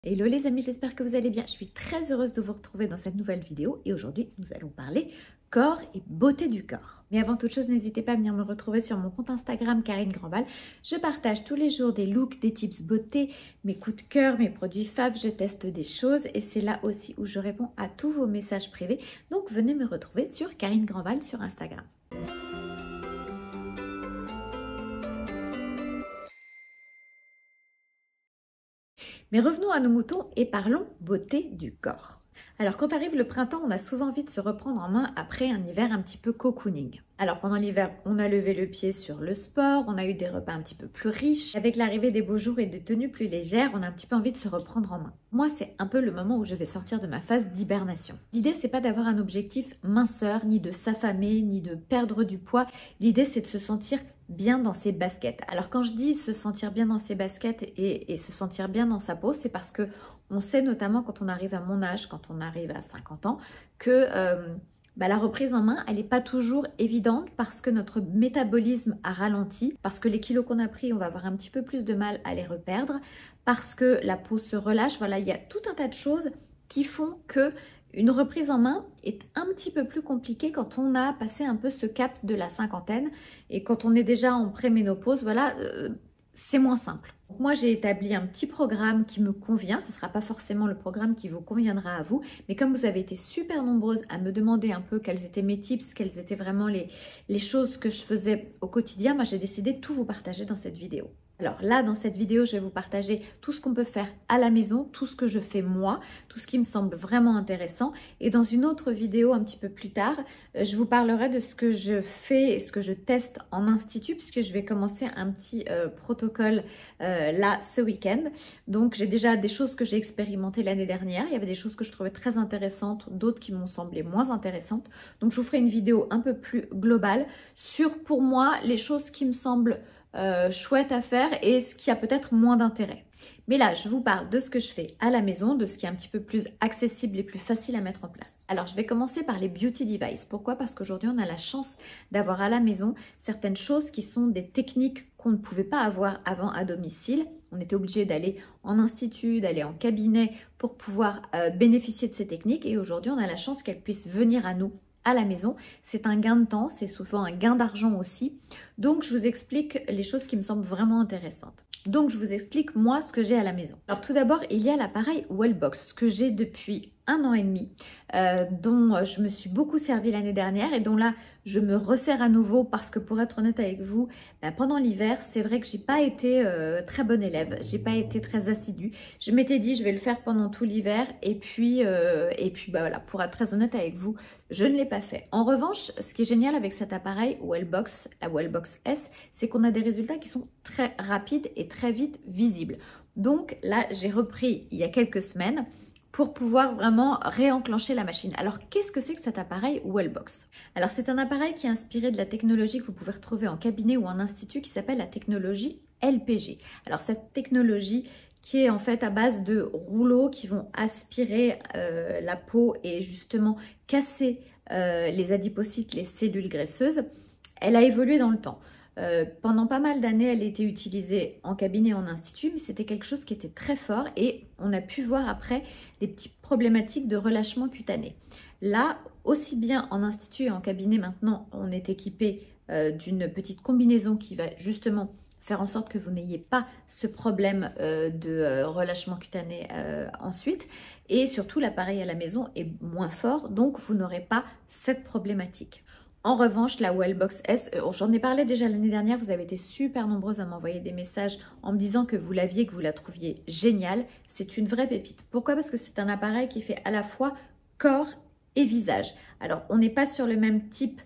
Hello les amis, j'espère que vous allez bien. Je suis très heureuse de vous retrouver dans cette nouvelle vidéo et aujourd'hui nous allons parler corps et beauté du corps. Mais avant toute chose, n'hésitez pas à venir me retrouver sur mon compte Instagram Karine Grandval. Je partage tous les jours des looks, des tips beauté, mes coups de cœur, mes produits faves, je teste des choses et c'est là aussi où je réponds à tous vos messages privés. Donc venez me retrouver sur Karine Grandval sur Instagram. Mais revenons à nos moutons et parlons beauté du corps. Alors quand arrive le printemps, on a souvent envie de se reprendre en main après un hiver un petit peu cocooning. Alors pendant l'hiver, on a levé le pied sur le sport, on a eu des repas un petit peu plus riches. Avec l'arrivée des beaux jours et de tenues plus légères, on a un petit peu envie de se reprendre en main. Moi, c'est un peu le moment où je vais sortir de ma phase d'hibernation. L'idée, c'est pas d'avoir un objectif minceur, ni de s'affamer, ni de perdre du poids. L'idée, c'est de se sentir bien dans ses baskets. Alors quand je dis se sentir bien dans ses baskets et se sentir bien dans sa peau, c'est parce que on sait notamment quand on arrive à mon âge, quand on arrive à 50 ans, que la reprise en main, elle n'est pas toujours évidente parce que notre métabolisme a ralenti, parce que les kilos qu'on a pris, on va avoir un petit peu plus de mal à les reperdre, parce que la peau se relâche. Voilà, il y a tout un tas de choses qui font que une reprise en main est un petit peu plus compliquée quand on a passé un peu ce cap de la cinquantaine et quand on est déjà en préménopause, voilà, c'est moins simple. Moi, j'ai établi un petit programme qui me convient. Ce ne sera pas forcément le programme qui vous conviendra à vous, mais comme vous avez été super nombreuses à me demander un peu quels étaient mes tips, quelles étaient vraiment les choses que je faisais au quotidien, moi, j'ai décidé de tout vous partager dans cette vidéo. Alors là, dans cette vidéo, je vais vous partager tout ce qu'on peut faire à la maison, tout ce que je fais moi, tout ce qui me semble vraiment intéressant. Et dans une autre vidéo un petit peu plus tard, je vous parlerai de ce que je fais et ce que je teste en institut, puisque je vais commencer un petit protocole là ce week-end. Donc j'ai déjà des choses que j'ai expérimentées l'année dernière. Il y avait des choses que je trouvais très intéressantes, d'autres qui m'ont semblé moins intéressantes. Donc je vous ferai une vidéo un peu plus globale sur, pour moi, les choses qui me semblent chouette à faire et ce qui a peut-être moins d'intérêt. Mais là, je vous parle de ce que je fais à la maison, de ce qui est un petit peu plus accessible et plus facile à mettre en place. Alors, je vais commencer par les beauty devices. Pourquoi? Parce qu'aujourd'hui, on a la chance d'avoir à la maison certaines choses qui sont des techniques qu'on ne pouvait pas avoir avant à domicile. On était obligé d'aller en institut, d'aller en cabinet pour pouvoir bénéficier de ces techniques. Et aujourd'hui, on a la chance qu'elles puissent venir à nous à la maison. C'est un gain de temps, c'est souvent un gain d'argent aussi. Donc, je vous explique les choses qui me semblent vraiment intéressantes. Donc, je vous explique moi ce que j'ai à la maison. Alors, tout d'abord, il y a l'appareil Wellbox que j'ai depuis 1 an et demi, dont je me suis beaucoup servi l'année dernière et dont là, je me resserre à nouveau parce que pour être honnête avec vous, pendant l'hiver, c'est vrai que j'ai pas été très bonne élève, j'ai pas été très assidue. Je m'étais dit, je vais le faire pendant tout l'hiver et puis voilà, pour être très honnête avec vous, je ne l'ai pas fait. En revanche, ce qui est génial avec cet appareil Wellbox, la Wellbox S, c'est qu'on a des résultats qui sont très rapides et très vite visibles. Donc là, j'ai repris il y a quelques semaines pour pouvoir vraiment réenclencher la machine. Alors, qu'est-ce que c'est que cet appareil Wellbox? Alors, c'est un appareil qui est inspiré de la technologie que vous pouvez retrouver en cabinet ou en institut qui s'appelle la technologie LPG. Alors, cette technologie qui est en fait à base de rouleaux qui vont aspirer la peau et justement casser les adipocytes, les cellules graisseuses, elle a évolué dans le temps. Pendant pas mal d'années, elle a été utilisée en cabinet, en institut, mais c'était quelque chose qui était très fort et on a pu voir après des petites problématiques de relâchement cutané. Là, aussi bien en institut et en cabinet, maintenant, on est équipé d'une petite combinaison qui va justement faire en sorte que vous n'ayez pas ce problème de relâchement cutané ensuite. Et surtout, l'appareil à la maison est moins fort, donc vous n'aurez pas cette problématique. En revanche, la Wellbox S, j'en ai parlé déjà l'année dernière, vous avez été super nombreuses à m'envoyer des messages en me disant que vous l'aviez, que vous la trouviez géniale. C'est une vraie pépite. Pourquoi? Parce que c'est un appareil qui fait à la fois corps et visage. Alors, on n'est pas sur le même type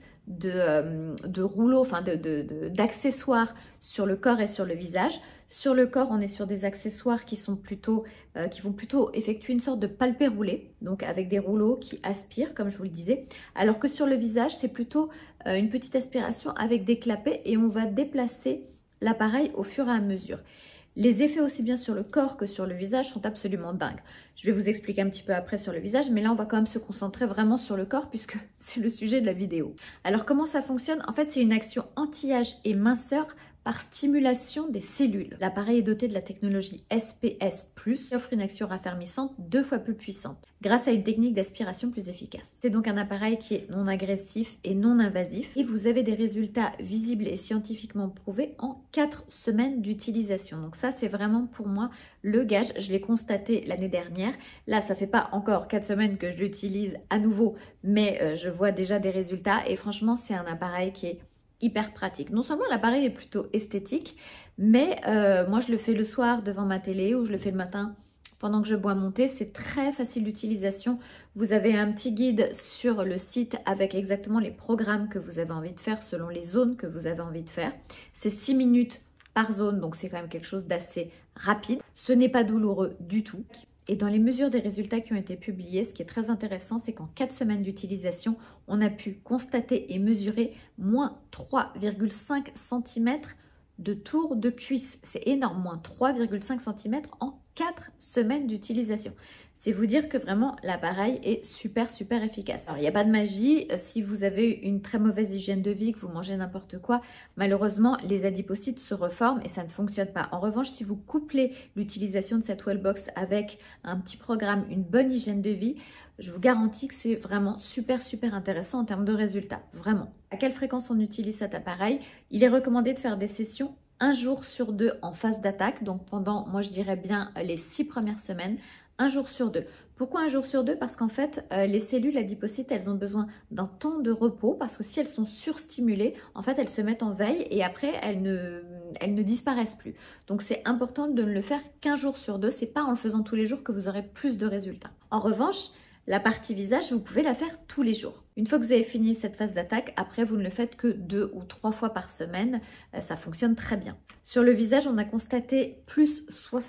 de rouleaux, enfin d'accessoires sur le corps et sur le visage. Sur le corps, on est sur des accessoires qui sont plutôt, qui vont plutôt effectuer une sorte de palpé roulé, donc avec des rouleaux qui aspirent, comme je vous le disais, alors que sur le visage, c'est plutôt une petite aspiration avec des clapets et on va déplacer l'appareil au fur et à mesure. Les effets aussi bien sur le corps que sur le visage sont absolument dingues. Je vais vous expliquer un petit peu après sur le visage, mais là on va quand même se concentrer vraiment sur le corps puisque c'est le sujet de la vidéo. Alors comment ça fonctionne? En fait, c'est une action anti-âge et minceur par stimulation des cellules. L'appareil est doté de la technologie SPS+, qui offre une action raffermissante 2 fois plus puissante, grâce à une technique d'aspiration plus efficace. C'est donc un appareil qui est non agressif et non invasif, et vous avez des résultats visibles et scientifiquement prouvés en 4 semaines d'utilisation. Donc ça, c'est vraiment pour moi le gage. Je l'ai constaté l'année dernière. Là, ça fait pas encore 4 semaines que je l'utilise à nouveau, mais je vois déjà des résultats, et franchement, c'est un appareil qui est hyper pratique. Non seulement l'appareil est plutôt esthétique, mais moi je le fais le soir devant ma télé ou je le fais le matin pendant que je bois mon thé. C'est très facile d'utilisation. Vous avez un petit guide sur le site avec exactement les programmes que vous avez envie de faire selon les zones que vous avez envie de faire. C'est 6 minutes par zone, donc c'est quand même quelque chose d'assez rapide. Ce n'est pas douloureux du tout. Et dans les mesures des résultats qui ont été publiés, ce qui est très intéressant, c'est qu'en 4 semaines d'utilisation, on a pu constater et mesurer moins 3,5 cm de tour de cuisse. C'est énorme, moins 3,5 cm en 4 semaines d'utilisation. C'est vous dire que vraiment l'appareil est super efficace. Alors il n'y a pas de magie, si vous avez une très mauvaise hygiène de vie, que vous mangez n'importe quoi, malheureusement les adipocytes se reforment et ça ne fonctionne pas. En revanche, si vous couplez l'utilisation de cette Wellbox avec un petit programme, une bonne hygiène de vie, je vous garantis que c'est vraiment super intéressant en termes de résultats, vraiment. À quelle fréquence on utilise cet appareil? Il est recommandé de faire des sessions 1 jour sur 2 en phase d'attaque, donc pendant, moi je dirais bien, les 6 premières semaines, 1 jour sur 2. Pourquoi 1 jour sur 2? Parce qu'en fait, les cellules adipocytes, elles ont besoin d'un temps de repos, parce que si elles sont surstimulées, en fait, elles se mettent en veille et après, elles ne disparaissent plus. Donc, c'est important de ne le faire qu'1 jour sur 2. C'est pas en le faisant tous les jours que vous aurez plus de résultats. En revanche, la partie visage, vous pouvez la faire tous les jours. Une fois que vous avez fini cette phase d'attaque, après, vous ne le faites que 2 ou 3 fois par semaine. Ça fonctionne très bien. Sur le visage, on a constaté plus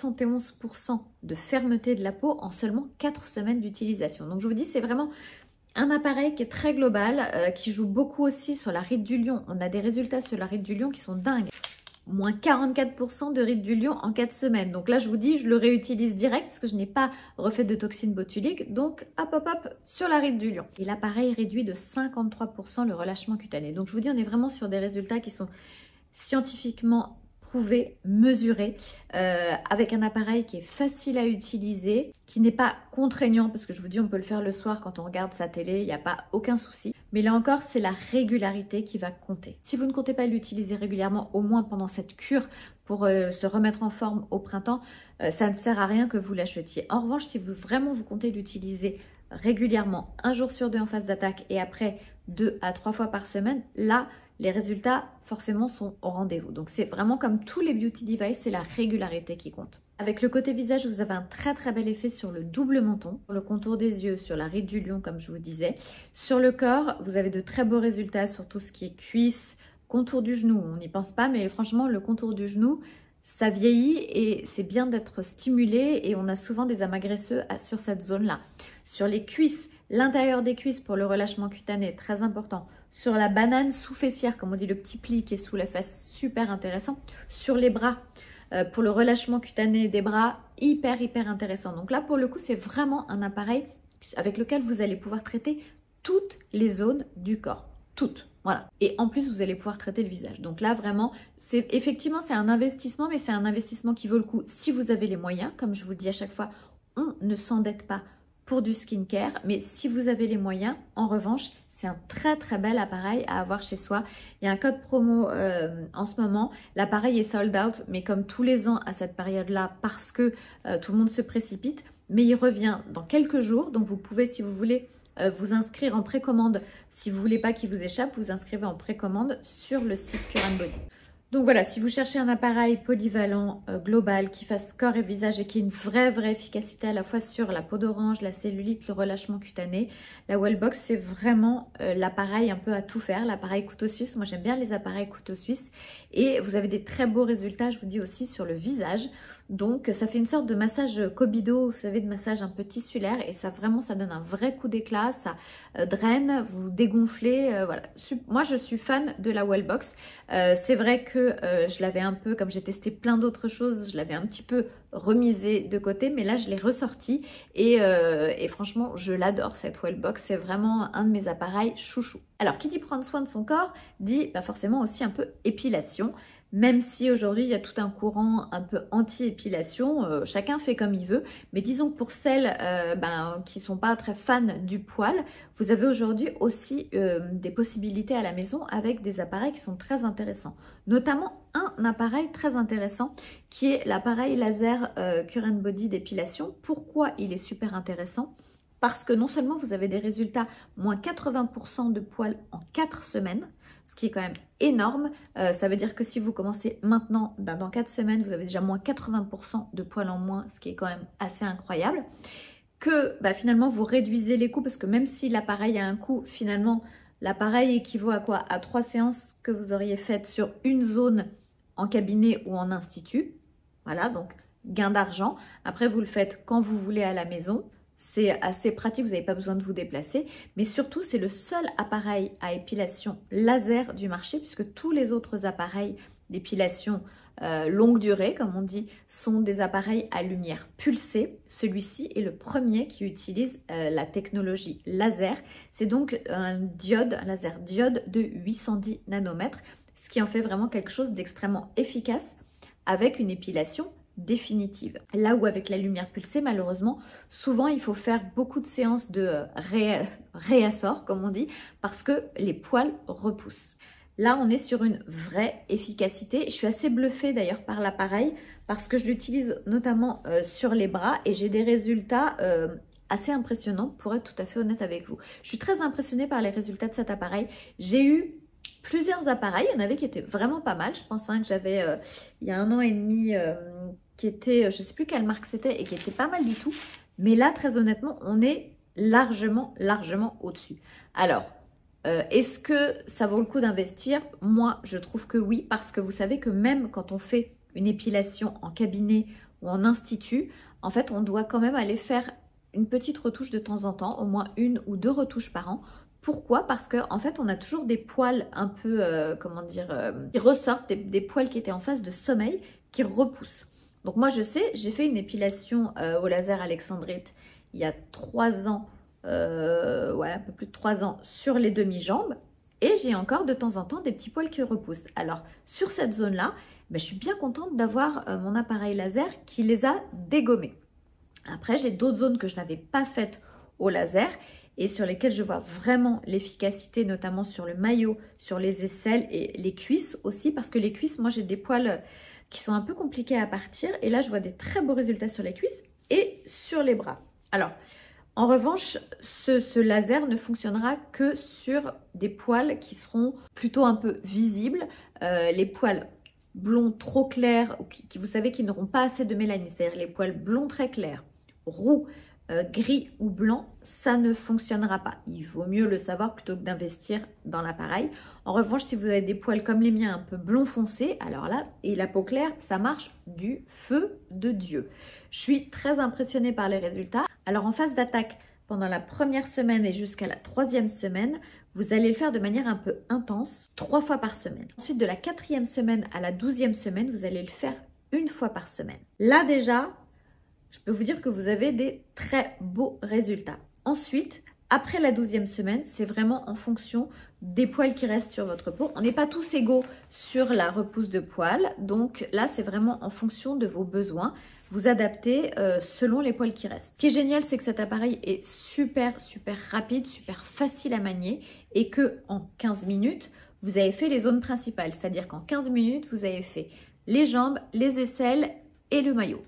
71% de fermeté de la peau en seulement 4 semaines d'utilisation. Donc, je vous dis, c'est vraiment un appareil qui est très global, qui joue beaucoup aussi sur la ride du lion. On a des résultats sur la ride du lion qui sont dingues. Moins 44% de ride du lion en 4 semaines. Donc là, je vous dis, je le réutilise direct parce que je n'ai pas refait de toxine botulique. Donc, hop, sur la ride du lion. Et l'appareil réduit de 53% le relâchement cutané. Donc, je vous dis, on est vraiment sur des résultats qui sont scientifiquement prouvés, mesurés, avec un appareil qui est facile à utiliser, qui n'est pas contraignant, parce que je vous dis, on peut le faire le soir quand on regarde sa télé, il n'y a pas aucun souci. Mais là encore, c'est la régularité qui va compter. Si vous ne comptez pas l'utiliser régulièrement, au moins pendant cette cure, pour se remettre en forme au printemps, ça ne sert à rien que vous l'achetiez. En revanche, si vous comptez l'utiliser régulièrement, 1 jour sur 2 en phase d'attaque et après 2 à 3 fois par semaine, là, les résultats forcément sont au rendez-vous. Donc c'est vraiment comme tous les beauty devices, c'est la régularité qui compte. Avec le côté visage, vous avez un très bel effet sur le double menton, sur le contour des yeux, sur la ride du lion comme je vous disais. Sur le corps, vous avez de très beaux résultats sur tout ce qui est cuisses, contour du genou. On n'y pense pas, mais franchement, le contour du genou, ça vieillit et c'est bien d'être stimulé et on a souvent des amas graisseux sur cette zone-là. Sur les cuisses, l'intérieur des cuisses pour le relâchement cutané, très important. Sur la banane sous-fessière, comme on dit, le petit pli qui est sous la fesse, super intéressant. Sur les bras, pour le relâchement cutané des bras, hyper intéressant. Donc là, pour le coup, c'est vraiment un appareil avec lequel vous allez pouvoir traiter toutes les zones du corps. Toutes, voilà. Et en plus, vous allez pouvoir traiter le visage. Donc là, vraiment, effectivement, c'est un investissement, mais c'est un investissement qui vaut le coup si vous avez les moyens. Comme je vous le dis à chaque fois, on ne s'endette pas pour du skincare, mais si vous avez les moyens, en revanche, c'est un très bel appareil à avoir chez soi. Il y a un code promo en ce moment. L'appareil est sold out, mais comme tous les ans à cette période-là, parce que tout le monde se précipite, mais il revient dans quelques jours. Donc vous pouvez, si vous voulez, vous inscrire en précommande. Si vous ne voulez pas qu'il vous échappe, vous inscrivez en précommande sur le site Cure & Body. Donc voilà, si vous cherchez un appareil polyvalent, global, qui fasse corps et visage et qui ait une vraie efficacité à la fois sur la peau d'orange, la cellulite, le relâchement cutané, la Wellbox, c'est vraiment l'appareil un peu à tout faire, l'appareil couteau suisse. Moi, j'aime bien les appareils couteau suisse. Et vous avez des très beaux résultats, je vous dis aussi, sur le visage. Donc, ça fait une sorte de massage Kobido, vous savez, de massage un peu tissulaire. Et ça, vraiment, ça donne un vrai coup d'éclat. Ça draine, vous dégonflez. Voilà. Moi, je suis fan de la Wellbox. C'est vrai que je l'avais un peu, comme j'ai testé plein d'autres choses, je l'avais un petit peu remisé de côté. Mais là, je l'ai ressorti. Et franchement, je l'adore, cette Wellbox. C'est vraiment un de mes appareils chouchou. Alors, qui dit prendre soin de son corps, dit forcément aussi un peu épilation. Même si aujourd'hui il y a tout un courant un peu anti-épilation, chacun fait comme il veut, mais disons que pour celles qui ne sont pas très fans du poil, vous avez aujourd'hui aussi des possibilités à la maison avec des appareils qui sont très intéressants. Notamment un appareil très intéressant qui est l'appareil laser Current Body d'épilation. Pourquoi il est super intéressant? Parce que non seulement vous avez des résultats moins 80% de poils en 4 semaines, ce qui est quand même énorme. Ça veut dire que si vous commencez maintenant, dans 4 semaines, vous avez déjà moins 80% de poils en moins, ce qui est quand même assez incroyable. Que finalement, vous réduisez les coûts parce que même si l'appareil a un coût, finalement, l'appareil équivaut à quoi? À 3 séances que vous auriez faites sur une zone en cabinet ou en institut. Voilà, donc gain d'argent. Après, vous le faites quand vous voulez à la maison. C'est assez pratique, vous n'avez pas besoin de vous déplacer. Mais surtout, c'est le seul appareil à épilation laser du marché puisque tous les autres appareils d'épilation longue durée, comme on dit, sont des appareils à lumière pulsée. Celui-ci est le premier qui utilise la technologie laser. C'est donc un laser diode de 810 nanomètres, ce qui en fait vraiment quelque chose d'extrêmement efficace avec une épilation définitive. Là où avec la lumière pulsée, malheureusement, souvent il faut faire beaucoup de séances de réassort, comme on dit, parce que les poils repoussent. Là, on est sur une vraie efficacité. Je suis assez bluffée d'ailleurs par l'appareil parce que je l'utilise notamment sur les bras et j'ai des résultats assez impressionnants pour être tout à fait honnête avec vous. Je suis très impressionnée par les résultats de cet appareil. J'ai eu plusieurs appareils, il y en avait qui étaient vraiment pas mal. Je pense que j'avais il y a 1 an et demi qui était, je ne sais plus quelle marque c'était et qui était pas mal du tout. Mais là, très honnêtement, on est largement au-dessus. Alors, est-ce que ça vaut le coup d'investir? Moi, je trouve que oui, parce que vous savez que même quand on fait une épilation en cabinet ou en institut, en fait, on doit quand même aller faire une petite retouche de temps en temps, au moins 1 ou 2 retouches par an. Pourquoi? Parce qu'en fait, on a toujours des poils un peu, qui ressortent, des poils qui étaient en phase de sommeil, qui repoussent. Donc moi, je sais, j'ai fait une épilation au laser alexandrite il y a 3 ans, un peu plus de 3 ans, sur les demi-jambes. Et j'ai encore de temps en temps des petits poils qui repoussent. Alors, sur cette zone-là, je suis bien contente d'avoir mon appareil laser qui les a dégommés. Après, j'ai d'autres zones que je n'avais pas faites au laser et sur lesquelles je vois vraiment l'efficacité, notamment sur le maillot, sur les aisselles et les cuisses aussi. Parce que les cuisses, moi, j'ai des poils qui sont un peu compliqués à partir. Et là, je vois des très beaux résultats sur les cuisses et sur les bras. Alors, en revanche, ce laser ne fonctionnera que sur des poils qui seront plutôt un peu visibles. Les poils blonds trop clairs, qui vous savez, qui n'auront pas assez de mélanine, c'est-à-dire les poils blonds très clairs, roux, gris ou blanc, ça ne fonctionnera pas. Il vaut mieux le savoir plutôt que d'investir dans l'appareil. En revanche, si vous avez des poils comme les miens, un peu blond foncé, alors là, et la peau claire, ça marche du feu de Dieu. Je suis très impressionnée par les résultats. Alors en phase d'attaque, pendant la première semaine et jusqu'à la 3e semaine, vous allez le faire de manière un peu intense, 3 fois par semaine. Ensuite, de la 4e semaine à la 12e semaine, vous allez le faire 1 fois par semaine. Là déjà, je peux vous dire que vous avez des très beaux résultats. Ensuite, après la 12e semaine, c'est vraiment en fonction des poils qui restent sur votre peau. On n'est pas tous égaux sur la repousse de poils. Donc là, c'est vraiment en fonction de vos besoins. Vous adaptez selon les poils qui restent. Ce qui est génial, c'est que cet appareil est super rapide, super facile à manier et que en 15 minutes, vous avez fait les zones principales. C'est-à-dire qu'en 15 minutes, vous avez fait les jambes, les aisselles et le maillot.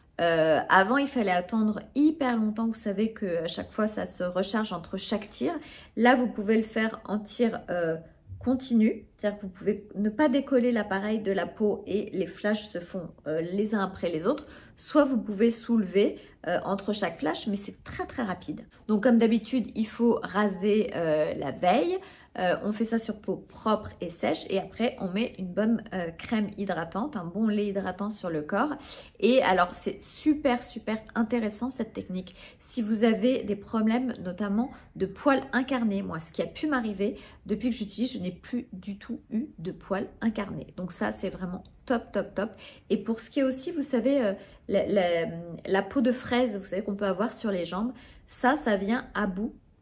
Avant, il fallait attendre hyper longtemps. Vous savez qu'à chaque fois, ça se recharge entre chaque tir. Là, vous pouvez le faire en tir continu. C'est-à-dire que vous pouvez ne pas décoller l'appareil de la peau et les flashs se font les uns après les autres. Soit vous pouvez soulever entre chaque flash, mais c'est très rapide. Donc, comme d'habitude, il faut raser la veille. On fait ça sur peau propre et sèche et après on met une bonne crème hydratante, un bon lait hydratant sur le corps. Et alors c'est super intéressant cette technique si vous avez des problèmes notamment de poils incarnés. Moi, ce qui a pu m'arriver depuis que j'utilise, je n'ai plus du tout eu de poils incarnés. Donc ça, c'est vraiment top. Et pour ce qui est aussi, vous savez, la peau de fraise, vous savez qu'on peut avoir sur les jambes, ça vient à bout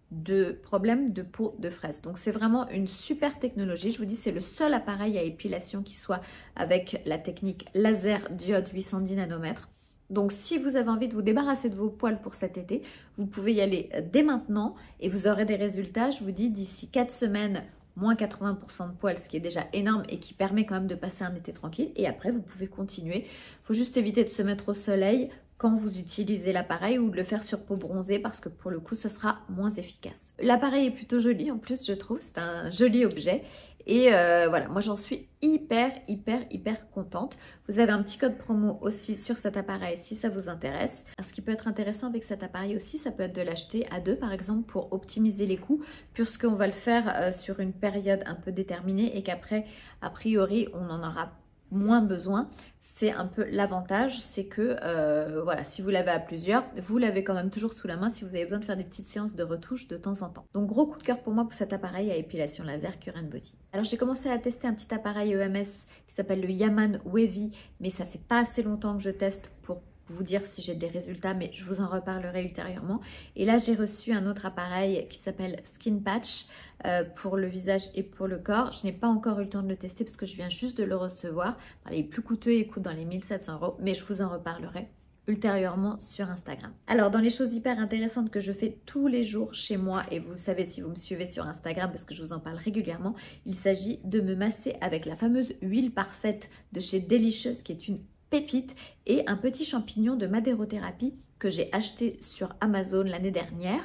de problèmes de peau de fraise. Donc c'est vraiment une super technologie. Je vous dis, c'est le seul appareil à épilation qui soit avec la technique laser diode 810 nanomètres. Donc si vous avez envie de vous débarrasser de vos poils pour cet été, vous pouvez y aller dès maintenant et vous aurez des résultats, je vous dis, d'ici 4 semaines, moins 80% de poils, ce qui est déjà énorme et qui permet quand même de passer un été tranquille. Et après, vous pouvez continuer. Il faut juste éviter de se mettre au soleil quand vous utilisez l'appareil ou de le faire sur peau bronzée parce que pour le coup, ce sera moins efficace. L'appareil est plutôt joli en plus, je trouve. C'est un joli objet. Et voilà, moi j'en suis hyper contente. Vous avez un petit code promo aussi sur cet appareil si ça vous intéresse. Alors, ce qui peut être intéressant avec cet appareil aussi, ça peut être de l'acheter à deux par exemple pour optimiser les coûts, puisqu'on va le faire sur une période un peu déterminée et qu'après, a priori, on en aura moins besoin. C'est un peu l'avantage, c'est que voilà, si vous l'avez à plusieurs, vous l'avez quand même toujours sous la main si vous avez besoin de faire des petites séances de retouche de temps en temps. Donc gros coup de cœur pour moi pour cet appareil à épilation laser Cure Body. Alors j'ai commencé à tester un petit appareil EMS qui s'appelle le Yaman Wavy, mais ça fait pas assez longtemps que je teste pour vous dire si j'ai des résultats, mais je vous en reparlerai ultérieurement. Et là, j'ai reçu un autre appareil qui s'appelle Skin Patch pour le visage et pour le corps. Je n'ai pas encore eu le temps de le tester parce que je viens juste de le recevoir. Alors, il est plus coûteux, il coûte dans les 1700 €, mais je vous en reparlerai ultérieurement sur Instagram. Alors, dans les choses hyper intéressantes que je fais tous les jours chez moi, et vous savez si vous me suivez sur Instagram parce que je vous en parle régulièrement, il s'agit de me masser avec la fameuse huile parfaite de chez Delicious, qui est une pépite, et un petit champignon de madérothérapie que j'ai acheté sur Amazon l'année dernière.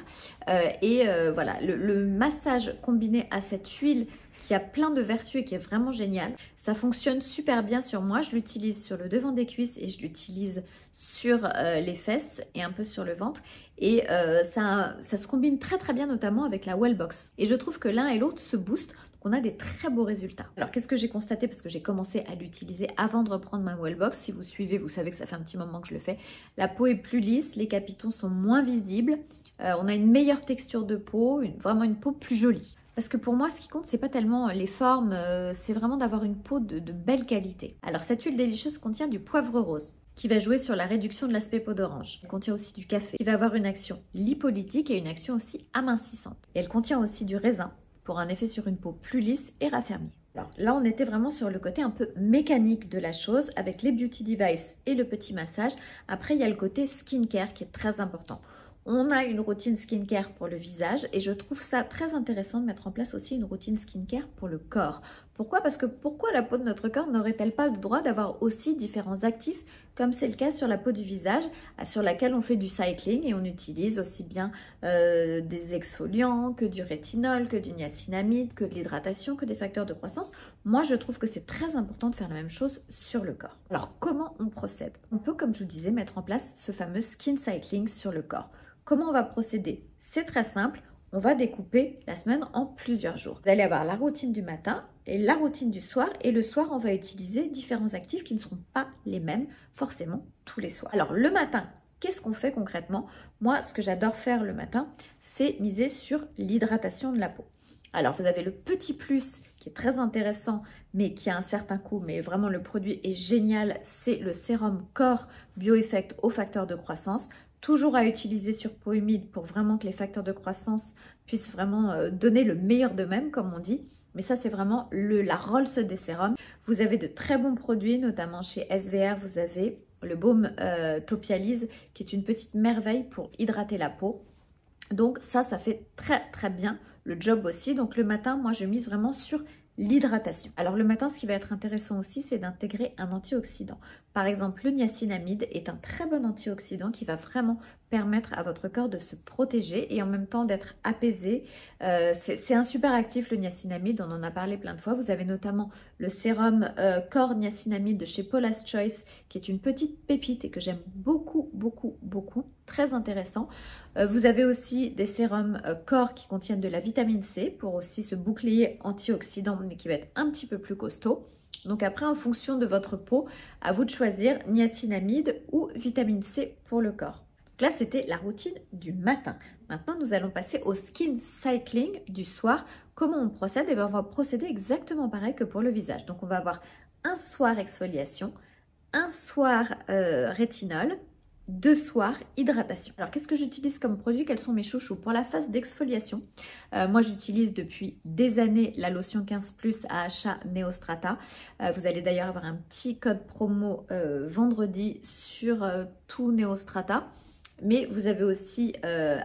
Voilà, le massage combiné à cette huile qui a plein de vertus et qui est vraiment génial. Ça fonctionne super bien sur moi. Je l'utilise sur le devant des cuisses et je l'utilise sur les fesses et un peu sur le ventre. Et ça se combine très bien notamment avec la Wellbox. Et je trouve que l'un et l'autre se boostent. On a des très beaux résultats. Alors, qu'est-ce que j'ai constaté parce que j'ai commencé à l'utiliser avant de reprendre ma Wellbox. Si vous suivez, vous savez que ça fait un petit moment que je le fais. La peau est plus lisse, les capitons sont moins visibles. On a une meilleure texture de peau, vraiment une peau plus jolie. Parce que pour moi, ce qui compte, c'est pas tellement les formes, c'est vraiment d'avoir une peau de belle qualité. Alors, cette huile délicieuse contient du poivre rose, qui va jouer sur la réduction de l'aspect peau d'orange. Elle contient aussi du café, qui va avoir une action lipolytique et une action aussi amincissante. Et elle contient aussi du raisin, pour un effet sur une peau plus lisse et raffermie. Alors là, on était vraiment sur le côté un peu mécanique de la chose avec les beauty devices et le petit massage. Après, il y a le côté skincare qui est très important. On a une routine skincare pour le visage et je trouve ça très intéressant de mettre en place aussi une routine skincare pour le corps. Pourquoi? Parce que pourquoi la peau de notre corps n'aurait-elle pas le droit d'avoir aussi différents actifs comme c'est le cas sur la peau du visage sur laquelle on fait du cycling et on utilise aussi bien des exfoliants que du rétinol, que du niacinamide, que de l'hydratation, que des facteurs de croissance. Moi, je trouve que c'est très important de faire la même chose sur le corps. Alors, comment on procède? On peut, comme je vous disais, mettre en place ce fameux skin cycling sur le corps. Comment on va procéder? C'est très simple. On va découper la semaine en plusieurs jours. Vous allez avoir la routine du matin et la routine du soir. Et le soir, on va utiliser différents actifs qui ne seront pas les mêmes forcément tous les soirs. Alors, le matin, qu'est-ce qu'on fait concrètement? Moi, ce que j'adore faire le matin, c'est miser sur l'hydratation de la peau. Alors, vous avez le petit plus qui est très intéressant, mais qui a un certain coût, mais vraiment le produit est génial, c'est le sérum Corps Bioeffect au facteur de croissance. Toujours à utiliser sur peau humide pour vraiment que les facteurs de croissance puissent vraiment donner le meilleur d'eux-mêmes, comme on dit. Mais ça, c'est vraiment la Rolls des sérums. Vous avez de très bons produits, notamment chez SVR, vous avez le baume Topialise, qui est une petite merveille pour hydrater la peau. Donc ça fait très bien le job aussi. Donc le matin, moi, je mise vraiment sur l'hydratation. Alors le matin, ce qui va être intéressant aussi, c'est d'intégrer un antioxydant. Par exemple, le niacinamide est un très bon antioxydant qui va vraiment permettre à votre corps de se protéger et en même temps d'être apaisé. C'est un super actif, le niacinamide, on en a parlé plein de fois. Vous avez notamment le sérum Corps Niacinamide de chez Paula's Choice, qui est une petite pépite et que j'aime beaucoup, très intéressant. Vous avez aussi des sérums Corps qui contiennent de la vitamine C pour aussi ce bouclier antioxydant, mais qui va être un petit peu plus costaud. Donc après, en fonction de votre peau, à vous de choisir niacinamide ou vitamine C pour le corps. Donc là, c'était la routine du matin. Maintenant, nous allons passer au skin cycling du soir. Comment on procède? Eh bien, on va procéder exactement pareil que pour le visage. Donc, on va avoir un soir exfoliation, un soir rétinol, 2 soirs hydratation. Alors qu'est-ce que j'utilise comme produit? Quels sont mes chouchous? Pour la phase d'exfoliation, moi j'utilise depuis des années la lotion 15+ AHA Neostrata. Vous allez d'ailleurs avoir un petit code promo vendredi sur tout Neostrata. Mais vous avez aussi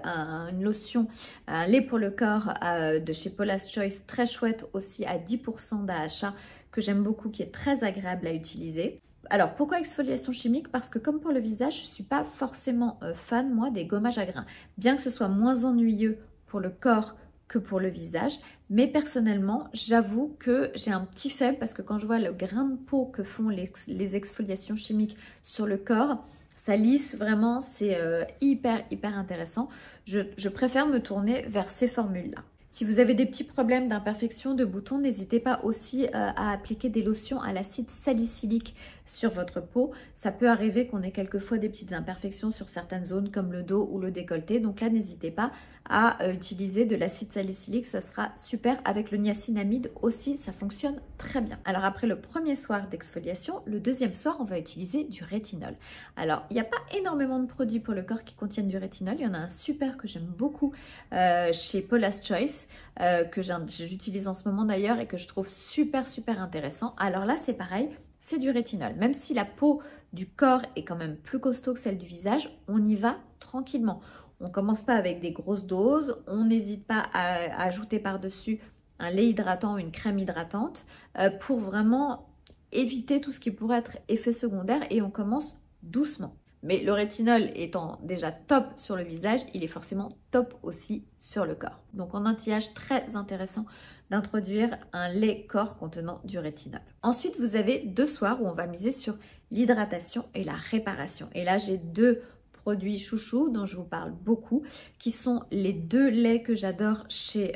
une lotion, un lait pour le corps de chez Paula's Choice, très chouette aussi à 10% d'AHA que j'aime beaucoup, qui est très agréable à utiliser. Alors, pourquoi exfoliation chimique? Parce que comme pour le visage, je ne suis pas forcément fan, moi, des gommages à grains. Bien que ce soit moins ennuyeux pour le corps que pour le visage. Mais personnellement, j'avoue que j'ai un petit faible parce que quand je vois le grain de peau que font les exfoliations chimiques sur le corps, ça lisse vraiment, c'est hyper intéressant. Je préfère me tourner vers ces formules-là. Si vous avez des petits problèmes d'imperfection, de boutons, n'hésitez pas aussi à appliquer des lotions à l'acide salicylique sur votre peau. Ça peut arriver qu'on ait quelquefois des petites imperfections sur certaines zones comme le dos ou le décolleté. Donc là, n'hésitez pas à utiliser de l'acide salicylique. Ça sera super. Avec le niacinamide aussi, ça fonctionne très bien. Alors après le premier soir d'exfoliation, le deuxième soir, on va utiliser du rétinol. Alors, il n'y a pas énormément de produits pour le corps qui contiennent du rétinol. Il y en a un super que j'aime beaucoup chez Paula's Choice. Que j'utilise en ce moment d'ailleurs et que je trouve super intéressant. Alors là, c'est pareil, c'est du rétinol. Même si la peau du corps est quand même plus costaud que celle du visage, on y va tranquillement. On ne commence pas avec des grosses doses, on n'hésite pas à ajouter par-dessus un lait hydratant ou une crème hydratante pour vraiment éviter tout ce qui pourrait être effet secondaire et on commence doucement. Mais le rétinol étant déjà top sur le visage, il est forcément top aussi sur le corps. Donc en anti-âge, très intéressant d'introduire un lait corps contenant du rétinol. Ensuite, vous avez 2 soirs où on va miser sur l'hydratation et la réparation. Et là, j'ai 2 produits chouchous dont je vous parle beaucoup, qui sont les 2 laits que j'adore chez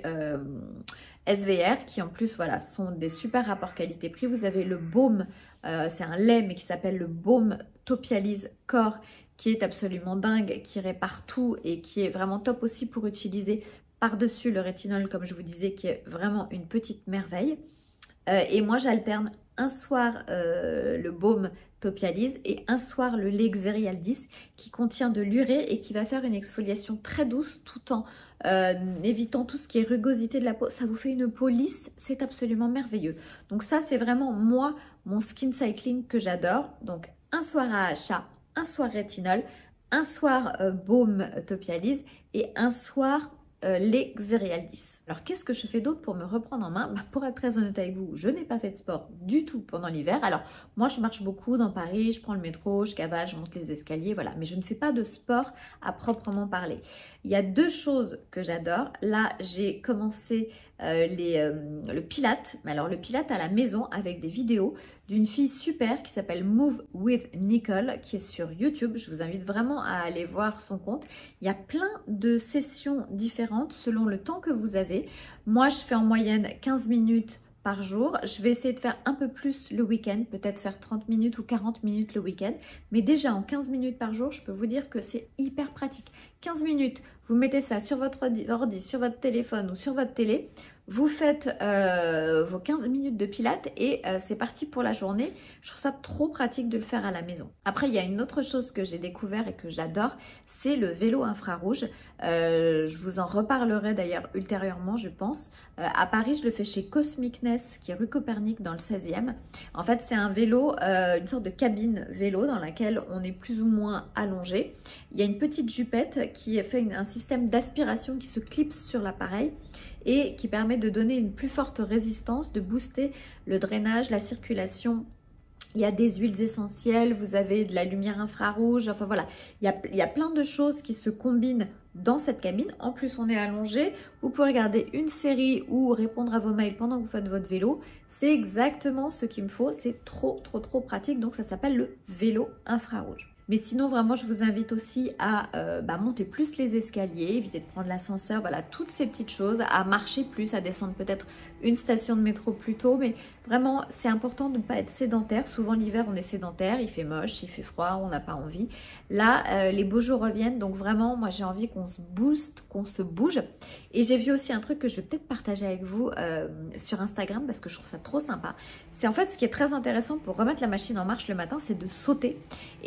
SVR, qui en plus voilà, sont des super rapports qualité-prix. Vous avez le baume, c'est un lait mais qui s'appelle le baume Topialise Corps, qui est absolument dingue, qui répare tout et qui est vraiment top aussi pour utiliser par-dessus le rétinol, comme je vous disais, qui est vraiment une petite merveille. Et moi, j'alterne un soir le baume Topialise et un soir le lait Xerialdis qui contient de l'urée et qui va faire une exfoliation très douce tout en évitant tout ce qui est rugosité de la peau. Ça vous fait une peau lisse, c'est absolument merveilleux. Donc ça, c'est vraiment moi, mon skin cycling que j'adore. Donc un soir AHA, un soir rétinol, un soir baume Topialise et un soir les Xerialdis. Alors qu'est-ce que je fais d'autre pour me reprendre en main? Pour être très honnête avec vous, je n'ai pas fait de sport du tout pendant l'hiver. Alors moi je marche beaucoup dans Paris, je prends le métro, je cavale, je monte les escaliers, voilà. Mais je ne fais pas de sport à proprement parler. Il y a 2 choses que j'adore. Là j'ai commencé le Pilates, mais alors le Pilates à la maison avec des vidéos d'une fille super qui s'appelle Move with Nicole, qui est sur YouTube. Je vous invite vraiment à aller voir son compte. Il y a plein de sessions différentes selon le temps que vous avez. Moi, je fais en moyenne 15 minutes par jour. Je vais essayer de faire un peu plus le week-end, peut-être faire 30 minutes ou 40 minutes le week-end. Mais déjà en 15 minutes par jour, je peux vous dire que c'est hyper pratique. 15 minutes, vous mettez ça sur votre ordi, sur votre téléphone ou sur votre télé. Vous faites vos 15 minutes de pilates et c'est parti pour la journée. Je trouve ça trop pratique de le faire à la maison. Après, il y a une autre chose que j'ai découvert et que j'adore, c'est le vélo infrarouge. Je vous en reparlerai d'ailleurs ultérieurement, je pense. À Paris, je le fais chez Cosmicness, qui est rue Copernic dans le 16e. En fait, c'est un vélo, une sorte de cabine vélo dans laquelle on est plus ou moins allongé. Il y a une petite jupette qui fait un système d'aspiration qui se clipse sur l'appareil et qui permet de donner une plus forte résistance, de booster le drainage, la circulation. Il y a des huiles essentielles, vous avez de la lumière infrarouge, enfin voilà, il y a plein de choses qui se combinent dans cette cabine. En plus, on est allongé, vous pouvez regarder une série ou répondre à vos mails pendant que vous faites votre vélo. C'est exactement ce qu'il me faut, c'est trop pratique, donc ça s'appelle le vélo infrarouge. Mais sinon, vraiment, je vous invite aussi à monter plus les escaliers, éviter de prendre l'ascenseur, voilà, toutes ces petites choses, à marcher plus, à descendre peut-être une station de métro plus tôt. Mais vraiment, c'est important de ne pas être sédentaire. Souvent, l'hiver, on est sédentaire, il fait moche, il fait froid, on n'a pas envie. Là, les beaux jours reviennent, donc vraiment, moi, j'ai envie qu'on se booste, qu'on se bouge. Et j'ai vu aussi un truc que je vais peut-être partager avec vous sur Instagram parce que je trouve ça trop sympa. C'est en fait ce qui est très intéressant pour remettre la machine en marche le matin, c'est de sauter. Et j'ai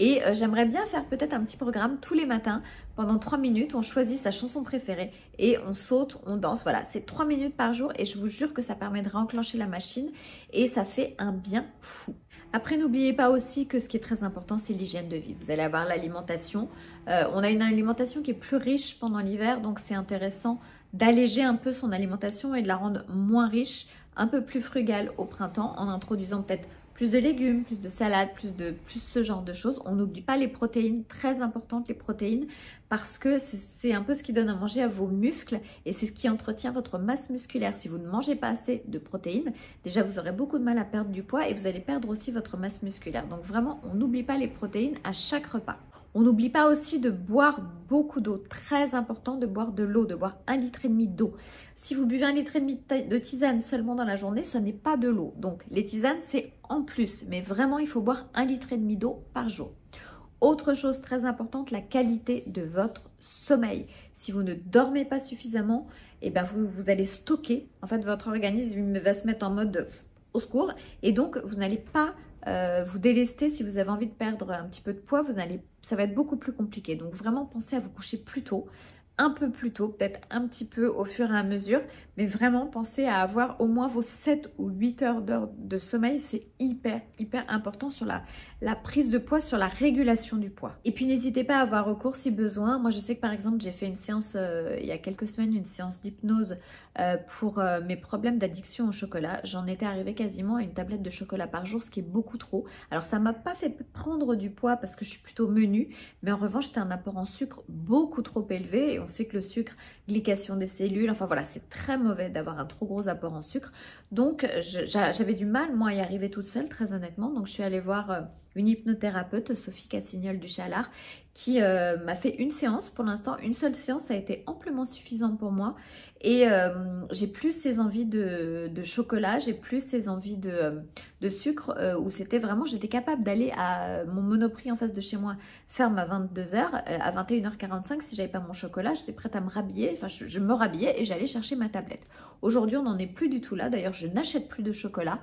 j'aimerais bien faire peut-être un petit programme tous les matins. Pendant 3 minutes, on choisit sa chanson préférée et on saute, on danse. Voilà, c'est 3 minutes par jour et je vous jure que ça permet de réenclencher la machine et ça fait un bien fou. Après, n'oubliez pas aussi que ce qui est très important, c'est l'hygiène de vie. Vous allez avoir l'alimentation. On a une alimentation qui est plus riche pendant l'hiver, donc c'est intéressant d'alléger un peu son alimentation et de la rendre moins riche, un peu plus frugale au printemps en introduisant peut-être plus de légumes, plus de salades, plus ce genre de choses. On n'oublie pas les protéines, très importantes les protéines, parce que c'est un peu ce qui donne à manger à vos muscles et c'est ce qui entretient votre masse musculaire. Si vous ne mangez pas assez de protéines, déjà vous aurez beaucoup de mal à perdre du poids et vous allez perdre aussi votre masse musculaire. Donc vraiment, on n'oublie pas les protéines à chaque repas. On n'oublie pas aussi de boire beaucoup d'eau, très important de boire de l'eau, de boire 1,5 litre d'eau. Si vous buvez 1,5 litre de tisane seulement dans la journée, ce n'est pas de l'eau. Donc les tisanes, c'est en plus, mais vraiment il faut boire 1,5 litre d'eau par jour. Autre chose très importante, la qualité de votre sommeil. Si vous ne dormez pas suffisamment, eh ben vous allez stocker, en fait votre organisme va se mettre en mode au secours et donc vous n'allez pas vous délester. Si vous avez envie de perdre un petit peu de poids, ça va être beaucoup plus compliqué. Donc vraiment pensez à vous coucher plus tôt, un peu plus tôt, peut-être un petit peu au fur et à mesure, mais vraiment pensez à avoir au moins vos 7 ou 8 heures de sommeil. C'est hyper important sur la prise de poids, sur la régulation du poids. Et puis n'hésitez pas à avoir recours si besoin. Moi je sais que par exemple j'ai fait une séance il y a quelques semaines, une séance d'hypnose pour mes problèmes d'addiction au chocolat. J'en étais arrivée quasiment à une tablette de chocolat par jour, ce qui est beaucoup trop. Alors ça m'a pas fait prendre du poids parce que je suis plutôt menue, mais en revanche c'était un apport en sucre beaucoup trop élevé et on sait que le sucre, glycation des cellules, enfin voilà, c'est très mauvais d'avoir un trop gros apport en sucre. Donc j'avais du mal moi à y arriver toute seule, très honnêtement. Donc je suis allée voir une hypnothérapeute, Sophie Cassignol du Chalard, qui m'a fait une séance. Pour l'instant, une seule séance a été amplement suffisante pour moi. Et j'ai plus ces envies de chocolat, j'ai plus ces envies de sucre où c'était vraiment, j'étais capable d'aller à mon Monoprix en face de chez moi, ferme à 22h, à 21h45, si j'avais pas mon chocolat, j'étais prête à me rhabiller, enfin je me rhabillais et j'allais chercher ma tablette. Aujourd'hui, on n'en est plus du tout là, d'ailleurs je n'achète plus de chocolat.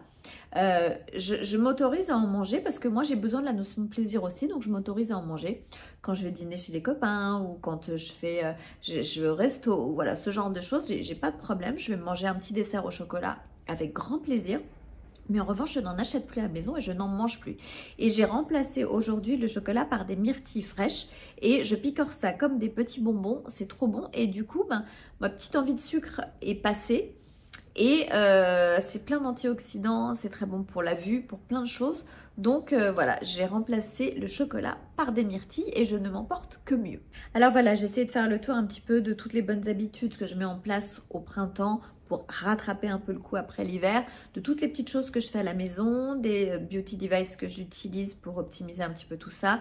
Je m'autorise à en manger parce que moi j'ai besoin de la notion de plaisir aussi, donc je m'autorise à en manger quand je vais dîner chez les copains ou quand je vais au resto, ou voilà, ce genre de choses, j'ai pas de problème. Je vais me manger un petit dessert au chocolat avec grand plaisir. Mais en revanche, je n'en achète plus à la maison et je n'en mange plus. Et j'ai remplacé aujourd'hui le chocolat par des myrtilles fraîches et je picore ça comme des petits bonbons. C'est trop bon et du coup, ma petite envie de sucre est passée. Et c'est plein d'antioxydants, c'est très bon pour la vue, pour plein de choses. Donc voilà, j'ai remplacé le chocolat par des myrtilles et je ne m'en porte que mieux. Alors voilà, j'ai essayé de faire le tour un petit peu de toutes les bonnes habitudes que je mets en place au printemps pour rattraper un peu le coup après l'hiver, de toutes les petites choses que je fais à la maison, des beauty devices que j'utilise pour optimiser un petit peu tout ça,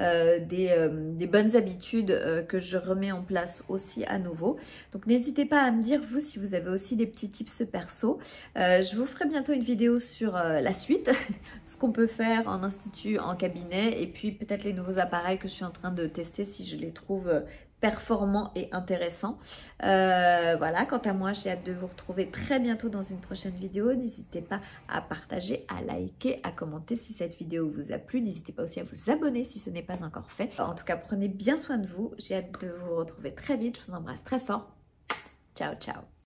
des bonnes habitudes que je remets en place aussi à nouveau. Donc n'hésitez pas à me dire vous si vous avez aussi des petits tips perso. Je vous ferai bientôt une vidéo sur la suite, ce qu'on peut faire en institut, en cabinet et puis peut-être les nouveaux appareils que je suis en train de tester si je les trouve performant et intéressant. Voilà, quant à moi, j'ai hâte de vous retrouver très bientôt dans une prochaine vidéo. N'hésitez pas à partager, à liker, à commenter si cette vidéo vous a plu. N'hésitez pas aussi à vous abonner si ce n'est pas encore fait. En tout cas, prenez bien soin de vous. J'ai hâte de vous retrouver très vite. Je vous embrasse très fort. Ciao, ciao.